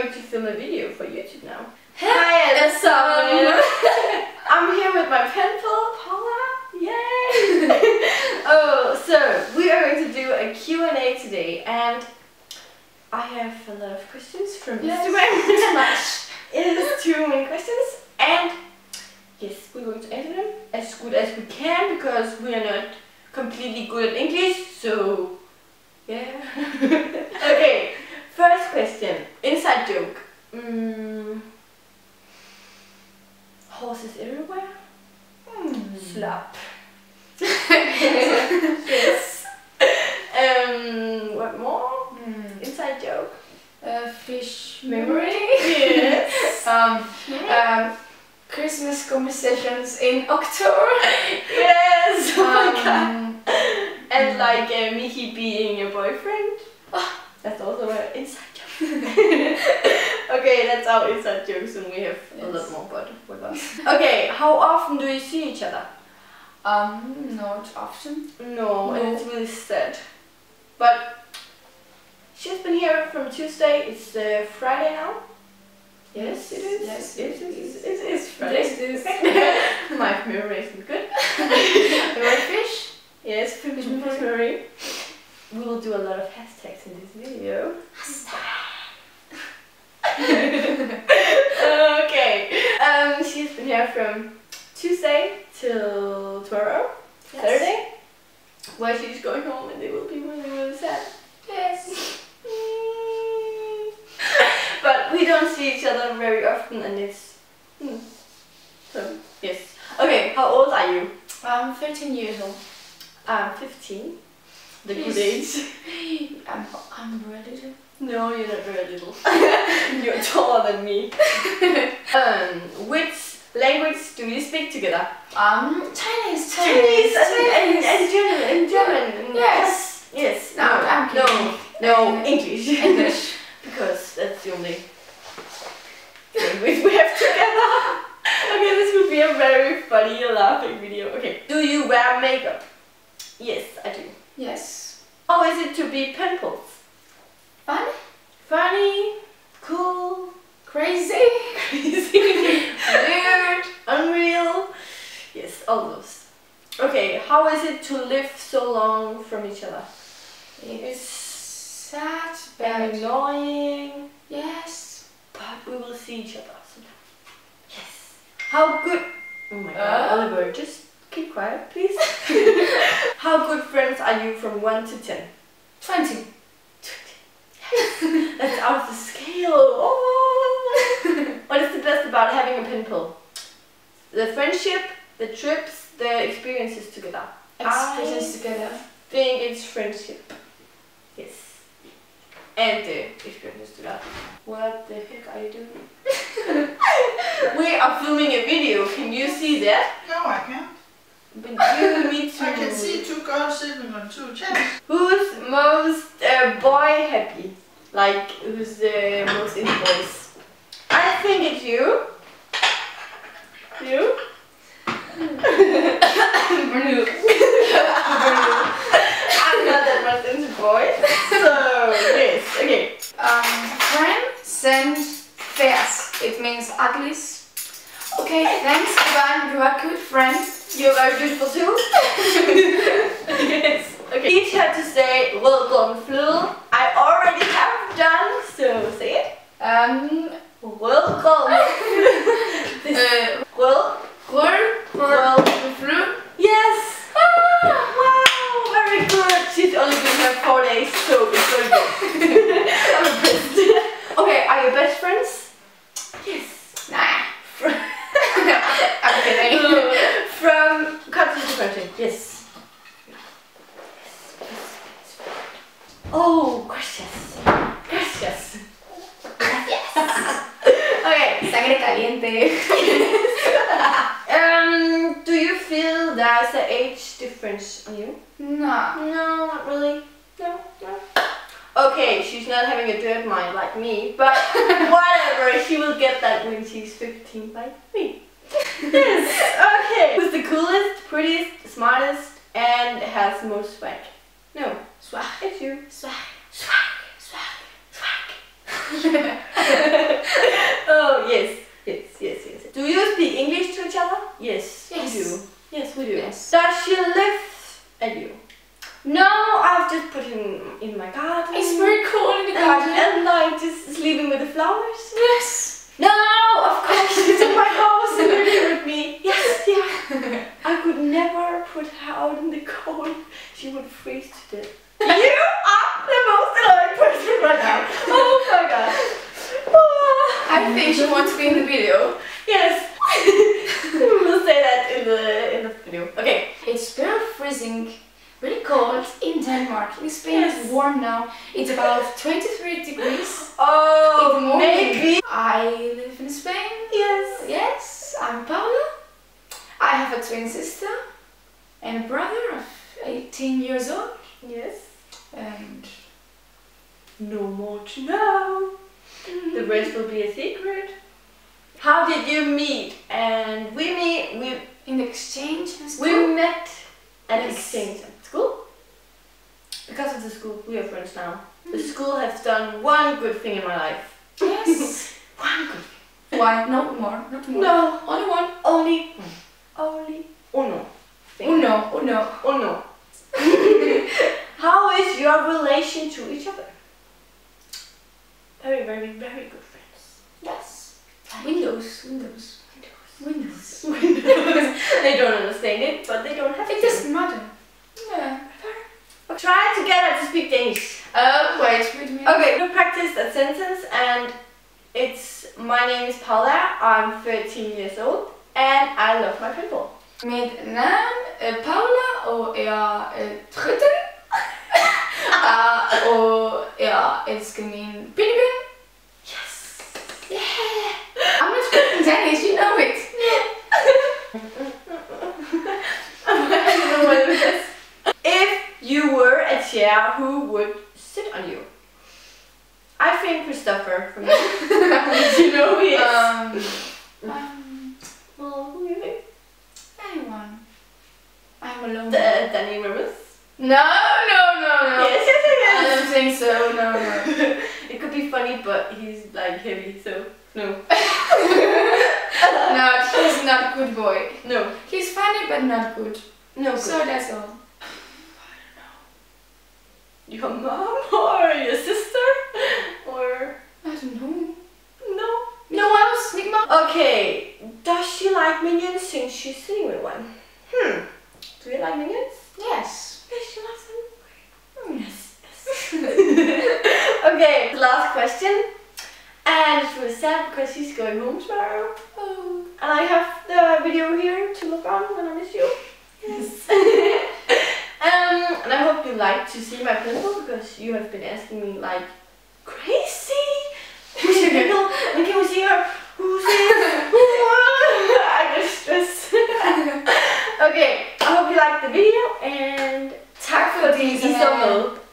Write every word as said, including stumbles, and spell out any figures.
going to film a video for YouTube now. Hi, Elsa! I'm here with my pen pal, Paula. Yay! Oh, so we are going to do a Q and A today, and I have a lot of questions from yes. Instagram. Too much. It is too many questions, and yes, we're going to answer them as good as we can because we are not completely good at English. So yeah. Okay. First question. Inside joke. Mm. Horses everywhere. Hmm. Slap. Yes. Um. What more? Hmm. Inside joke. Uh, fish Memory. memory. Yes. um, um, Christmas conversations in October. Yes. Oh my god. Um, And like uh, Mickey being your boyfriend. Oh, that's also an inside joke. Okay, that's our inside jokes, and we have yes. a lot more but with us. Okay, how often do you see each other? um, not often. No, and No. it's really sad. But she's been here from Tuesday. It's uh, Friday now. Yes, it is. Yes, it is. It is, it is Friday. Yes, it is. My memory isn't good. You want fish? Yes, fish memory. We will do a lot of hashtags in this video. Okay. Um, she's been here from Tuesday till tomorrow, Yes. Saturday, where she's going home, and they will be really, really sad. Yes. But we don't see each other very often, and it's hmm. So yes. Okay, how old are you? I'm thirteen years old. I'm fifteen. The good Yes. age. I'm, I'm ready to. No, you're not very little. You're taller than me. um, which language do you speak together? Um, Chinese, Chinese and, Chinese. and, and German. And German. Yes. Yes. No, I'm no, kidding. no, English. English. Because that's the only language we have together. Okay, this will be a very funny laughing video. Okay. Do you wear makeup? Yes, I do. Yes. How is it to be pen pals? Funny? Funny, cool, Crazy? crazy, weird, unreal. Yes, all those. Okay, how is it to live so long from each other? It's sad, And but annoying, yes. but we will see each other sometime. Yes. How good? Oh my god, Uh? Oliver, just keep quiet, please. How good friends are you from one to ten? Twenty. That's out of the scale. Oh. What is the best about having a pen pal? The friendship, the trips, the experiences together. Experiences together. I think it's friendship. Yes. And the experiences together. What the heck are you doing? We are filming a video. Can you see that? No, I can't. But you need to. I can see two girls sitting on two chairs. Who's most uh, boy happy? Like, who's the most into boys? I think it's you. You? Bruno. I'm not that much into boys. So, yes, okay. Um, friends and fairs. It means uglies. Okay, thanks, Ivan. You are a good friend. You're very beautiful too. Yes. Okay. Each had to say welcome flu. I already have done, so say it. Um, Welcome. uh, Well, Grøn, well. flu. Yes. Ah, wow, very good. She's only been here four days, so it's very good. I'm impressed. Okay, are you best friends? Yes. Nah. I'm kidding. From country to country, yes. Oh, gracias. Gracias. Okay. Sangre caliente. Um, do you feel there's an age difference on you? No. No, not really. No, no. Okay, she's not having a dirt mind like me, but whatever, she will get that when she's fifteen like me. Yes, okay. Who's the coolest, prettiest, smartest, and has the most swag? No, Swag. it's you. Swag. Swag, swag, swag. Oh yes, yes, yes, yes. Do you speak English to each other? Yes, Yes. we do. Yes, we do. Yes. Does she live at you? No, I've just put him in my garden. It's very cool in the and, garden. and like just sleeping with the flowers. Yes. No, of course she's in my house and living with me. Yes, yeah. I could never put her out in the cold. She would freeze to death. You are the most annoying person right now. Oh my god. Oh. I think she wants to be in the video. Yes. We'll say that in the in the video. Okay. It's very freezing, really cold in Denmark. In Spain Yes. it's warm now. It's about twenty-three degrees. Oh, In the morning. maybe. I live in Spain. Yes. Yes, I'm Paula. I have a twin sister and a brother of eighteen years old. Yes. And No more to know. The rest will be a secret. How did you meet? And we meet. We in exchange in we school. met at Yes. exchange at school. Because of the school, we are friends now. The school has done one good thing in my life. Yes. One good thing. Why? No more. Not more. No, Only one. only one. Only uno. thing. Uno. Uno. Uno. How is your relation to each other? Very, very, very good friends. Yes. Windows. Windows. Windows. Windows. They don't understand it, but they don't have It to. doesn't matter. Yeah. Try together to speak Danish. Uh, wait, wait a minute. Okay, we practiced a sentence and it's my name is Paula, I'm thirteen years old and I love my pimple. Mit naam uh, Paula og jeg er tretten. uh, og jeg elsker min pinnepen. Yes! Yeah! I'm not speaking Danish, you know it. I don't know what it is. If you were a chair, who would sit on you? I think Christopher from Did you know who he is? Um, um, Well, who do you think? anyone. I'm alone. The, Danny Rivers? No, no, no, no. Yes, yes, I yes, don't think so, no, no. yes. It could be funny, but he's like heavy, so no. No, he's not a good boy. No. He's funny, but not good. No good. So that's all. Your mom or your sister or I don't know. no? No else, Nigma? Okay, does she like minions since she's sitting with one? Hmm. Do you like minions? Yes. Yes, she loves them. Hmm. Yes, yes. Okay, the last question. And it's really sad because she's going home tomorrow. Oh. And I have the video here to look on when I miss you. Yes. um, and I hope you like to see my pimple because you have been asking me like crazy. Who's your pimple? And can we see her? Who's it? I get stressed. Okay, I hope you liked the video and Tak fordi I så med.